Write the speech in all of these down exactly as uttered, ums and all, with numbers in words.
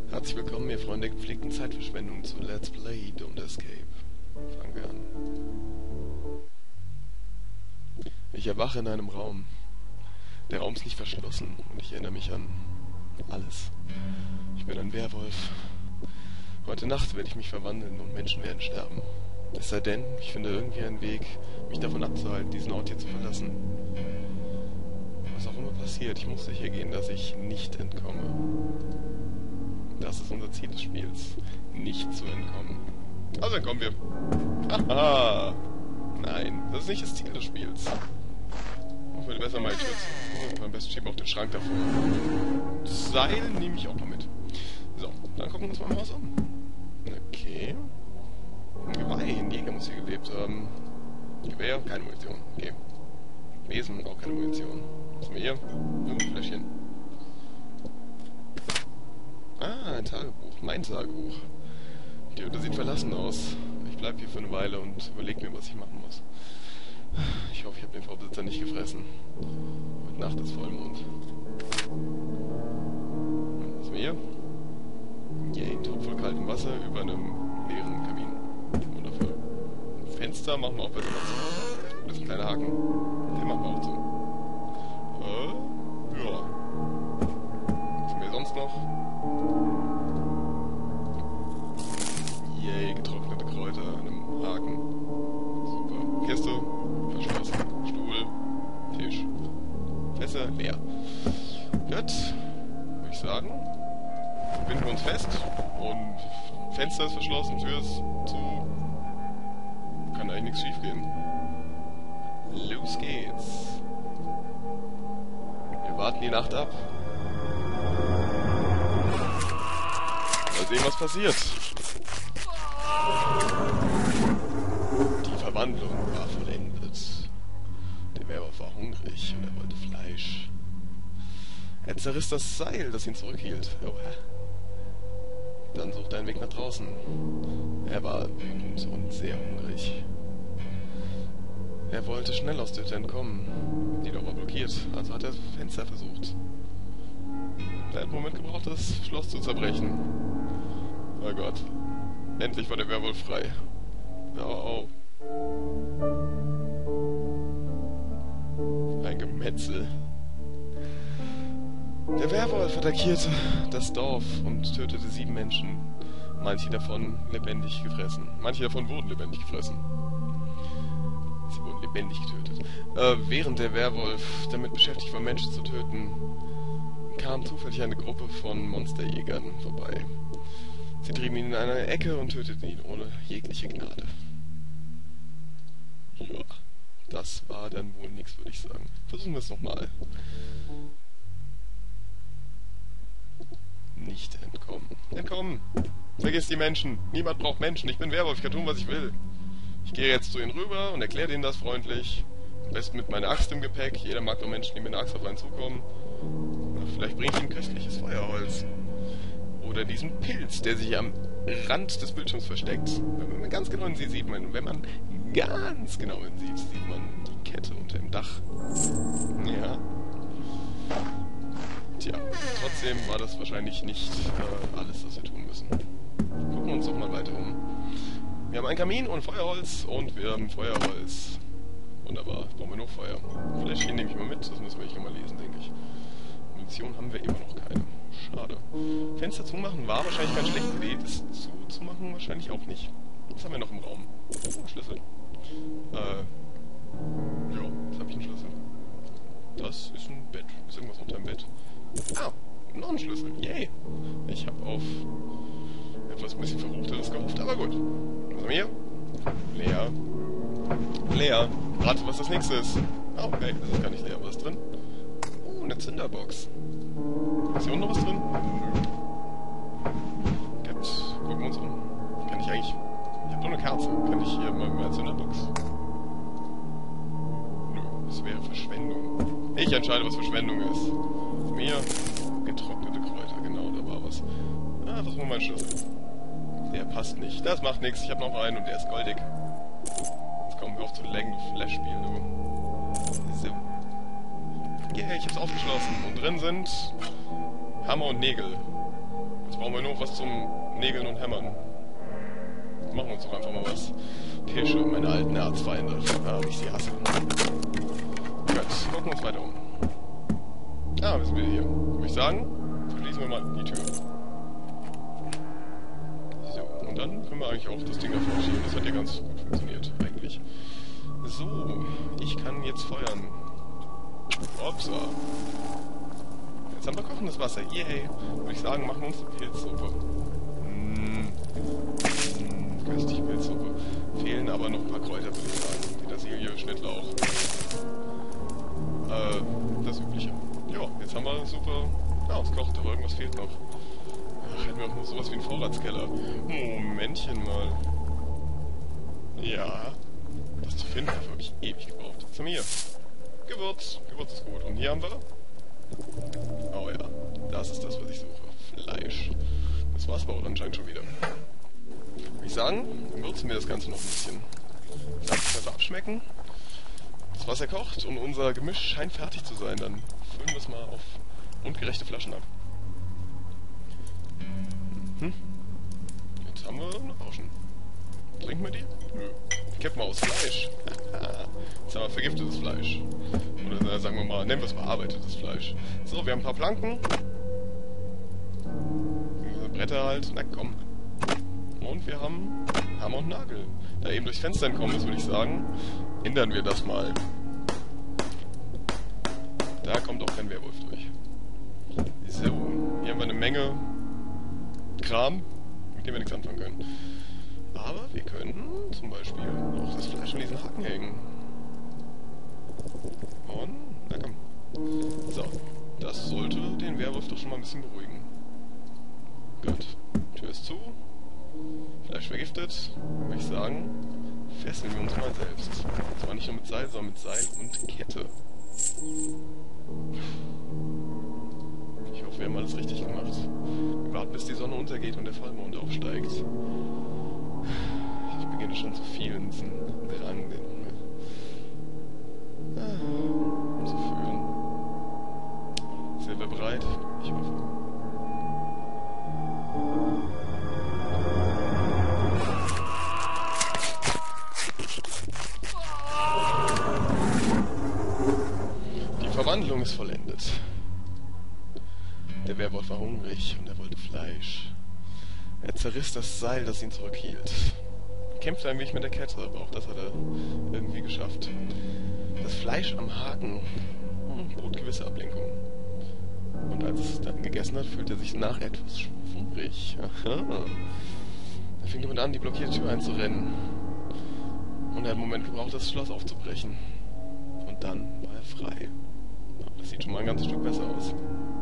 Herzlich willkommen, ihr Freunde der gepflegten Zeitverschwendung zu Let's Play Don't Escape. Fangen wir an. Ich erwache in einem Raum. Der Raum ist nicht verschlossen und ich erinnere mich an alles. Ich bin ein Werwolf. Heute Nacht werde ich mich verwandeln und Menschen werden sterben. Es sei denn, ich finde irgendwie einen Weg, mich davon abzuhalten, diesen Ort hier zu verlassen. Was auch immer passiert, ich muss sicher gehen, dass ich nicht entkomme. Das ist unser Ziel des Spiels, nicht zu entkommen. Also entkommen wir. Haha! Nein, das ist nicht das Ziel des Spiels. Ich würde besser mal schützen. Am besten schieben auf den Schrank davor. Das Seil nehme ich auch mal mit. So, dann gucken wir uns mal im Haus um. Okay. Ein Geweih, ein Jäger muss hier gelebt haben. Gewehr, keine Munition. Okay. Wesen, auch keine Munition. Was haben wir hier? Ein Fläschchen. Ah, ein Tagebuch. Mein Tagebuch. Die Hütte sieht verlassen aus. Ich bleib hier für eine Weile und überleg mir, was ich machen muss. Ich hoffe, ich habe den Vorbesitzer nicht gefressen. Heute Nacht ist Vollmond. Was haben wir hier? Yay, ein Topf voll kaltem Wasser über einem leeren Kamin. Wundervoll. Fenster machen wir auch besser zu. Das ist ein kleiner Haken. Den machen wir auch zu. Äh, ja. Was haben wir sonst noch? Yay, getrocknete Kräuter an einem Haken. Super. Kiste, verschlossen. Stuhl, Tisch. Fässer, leer. Gut, würde ich sagen. Binden wir uns fest. Und Fenster ist verschlossen, Tür ist zu. Kann eigentlich nichts schief gehen. Los geht's. Wir warten die Nacht ab. Mal sehen, was passiert. Die Verwandlung war vollendet. Der Werwolf war hungrig und er wollte Fleisch. Er zerriss das Seil, das ihn zurückhielt. Oh. Dann suchte er einen Weg nach draußen. Er war wütend und sehr hungrig. Er wollte schnell aus der Hütte entkommen. Die Tür war blockiert, also hat er das Fenster versucht. Er hat einen Moment gebraucht, das Schloss zu zerbrechen. Oh Gott. Endlich war der Werwolf frei. Oh, oh. Ein Gemetzel. Der Werwolf attackierte das Dorf und tötete sieben Menschen. Manche davon lebendig gefressen. Manche davon wurden lebendig gefressen. Sie wurden lebendig getötet. Äh, während der Werwolf damit beschäftigt war, Menschen zu töten, kam zufällig eine Gruppe von Monsterjägern vorbei. Sie trieben ihn in eine Ecke und töteten ihn ohne jegliche Gnade. Ja, das war dann wohl nichts, würde ich sagen. Versuchen wir es nochmal. Nicht entkommen. Entkommen! Vergiss die Menschen! Niemand braucht Menschen! Ich bin Werwolf, ich kann tun, was ich will. Ich gehe jetzt zu ihnen rüber und erkläre ihnen das freundlich. Am besten mit meiner Axt im Gepäck. Jeder mag doch Menschen, die mit einer Axt auf einen zukommen. Vielleicht bringe ich ihnen köstliches Feuerholz. Oder diesen Pilz, der sich am Rand des Bildschirms versteckt. Wenn man ganz genau hinsieht, sieht man, wenn man ganz genau hinsieht, sieht man die Kette unter dem Dach. Ja. Tja, trotzdem war das wahrscheinlich nicht äh, alles, was wir tun müssen. Gucken wir uns doch mal weiter um. Wir haben einen Kamin und Feuerholz und wir haben Feuerholz. Wunderbar, jetzt brauchen wir nur Feuer. Fläschchen nehme ich mal mit, das müssen wir nicht mal lesen, denke ich. Munition haben wir immer noch keine. Schade. Fenster zumachen war wahrscheinlich keine schlechte Idee, das zuzumachen wahrscheinlich auch nicht. Was haben wir noch im Raum? Oh, Schlüssel. Äh, ja, jetzt habe ich einen Schlüssel. Das ist ein Bett. Ist irgendwas unter dem Bett? Ah, noch ein Schlüssel. Yay. Ich habe auf etwas ein bisschen Verruchteres gehofft, aber gut. Was haben wir hier? Leer. Leer. Rate, was das nächste ist. Oh, okay, das ist gar nicht leer. Was ist drin? Oh, eine Zünderbox. Ist hier unten noch was drin? Gut, gucken wir uns um. Kann ich eigentlich... Ich habe nur eine Kerze. Kann ich hier mal mehr Zünderbox? Nö, das wäre Verschwendung. Ich entscheide, was Verschwendung ist. Mir getrocknete Kräuter, genau, da war was. Ah, was war mein Schlüssel? Der passt nicht. Das macht nichts. Ich habe noch einen und der ist goldig. Jetzt kommen wir auf zu laggen, du Flash-Spiel, du. So. Yeah, ich hab's aufgeschlossen. Und drin sind Hammer und Nägel. Was brauchen brauchen wir nur was zum Nägeln und Hämmern. Machen wir uns doch einfach mal was. Tische, meine alten Erzfeinde. Ah, wie ich sie hasse. Gut, gucken wir uns weiter um. Ah, wir sind wieder hier. Würde ich sagen, schließen wir mal die Tür. So, und dann können wir eigentlich auch das Ding davor schieben. Das hat ja ganz gut funktioniert, eigentlich. So, ich kann jetzt feuern. Upsa. Jetzt haben wir kochendes Wasser. Yay. Würde ich sagen, machen wir uns eine Pilzsuppe. Mmh. Mmh, köstliche Pilzsuppe. Fehlen aber noch ein paar Kräuter, würde ich sagen. Petersilie, Schnittlauch. Äh, das Übliche. Ja, jetzt haben wir super... Ja, es kocht, aber irgendwas fehlt noch. Ach, hätten wir auch noch sowas wie einen Vorratskeller. Momentchen mal. Ja. Das zu finden, dafür habe ich ewig gebraucht. Was haben wir hier? Gewürz. Gewürz ist gut. Und hier haben wir... Oh ja, das ist das, was ich suche. Fleisch. Das war's aber auch anscheinend schon wieder. Würde ich sagen, würzen wir das Ganze noch ein bisschen. Lass es abschmecken. Das Wasser kocht und unser Gemisch scheint fertig zu sein. Dann füllen wir es mal auf mundgerechte Flaschen ab. Hm. Jetzt haben wir eine Rauschen. Trinken wir die? Nö. Kippen wir aus Fleisch. Jetzt haben wir vergiftetes Fleisch. Oder sagen wir mal, nennen wir es bearbeitetes Fleisch. So, wir haben ein paar Planken. Bretter halt. Na komm. Und wir haben Hammer und Nagel. Da eben durchs Fenster entkommen ist, würde ich sagen, ändern wir das mal. Da kommt auch kein Werwolf durch. So, hier haben wir eine Menge Kram, mit dem wir nichts anfangen können. Aber wir können zum Beispiel auch das Fleisch an diesen Haken hängen. Und, na komm. So, das sollte den Werwolf doch schon mal ein bisschen beruhigen. Gut, Tür ist zu. Fleisch vergiftet. Würde ich sagen, fesseln wir uns mal selbst. Und zwar nicht nur mit Seil, sondern mit Seil und Kette. Ich hoffe, wir haben alles richtig gemacht. Wir warten, bis die Sonne untergeht und der Vollmond aufsteigt. Ich beginne schon zu fühlen, diesen Drang, den ah, zu fühlen. Sind wir bereit? Ich hoffe. Die Verwandlung ist vollendet. Der Werwolf war hungrig und er wollte Fleisch. Er zerriss das Seil, das ihn zurückhielt. Er kämpfte ein wenig mit der Kette, aber auch das hat er irgendwie geschafft. Das Fleisch am Haken hm, bot gewisse Ablenkung. Und als es dann gegessen hat, fühlte er sich nach etwas schwurig. Aha. Er fing damit an, die blockierte Tür einzurennen. Und er hat einen Moment gebraucht, das Schloss aufzubrechen. Und dann war er frei. Aber das sieht schon mal ein ganzes Stück besser aus.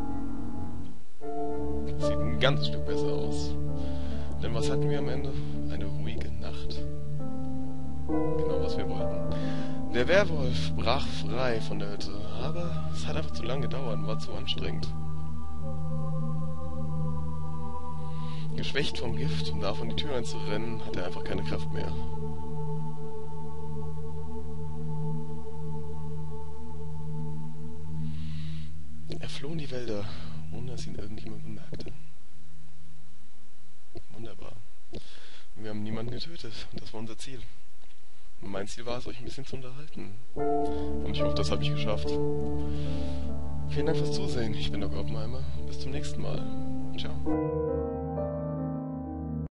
Das sieht ein ganzes Stück besser aus. Denn was hatten wir am Ende? Eine ruhige Nacht. Genau, was wir wollten. Der Werwolf brach frei von der Hütte, aber es hat einfach zu lange gedauert und war zu anstrengend. Geschwächt vom Gift und davon die Tür einzurennen, hatte er einfach keine Kraft mehr. Er floh in die Wälder, ohne dass ihn irgendjemand bemerkte. Wunderbar. Und wir haben niemanden getötet und das war unser Ziel. Und mein Ziel war es, euch ein bisschen zu unterhalten. Und ich hoffe, das habe ich geschafft. Vielen Dank fürs Zusehen. Ich bin Doc Oppenheimer. Bis zum nächsten Mal. Ciao.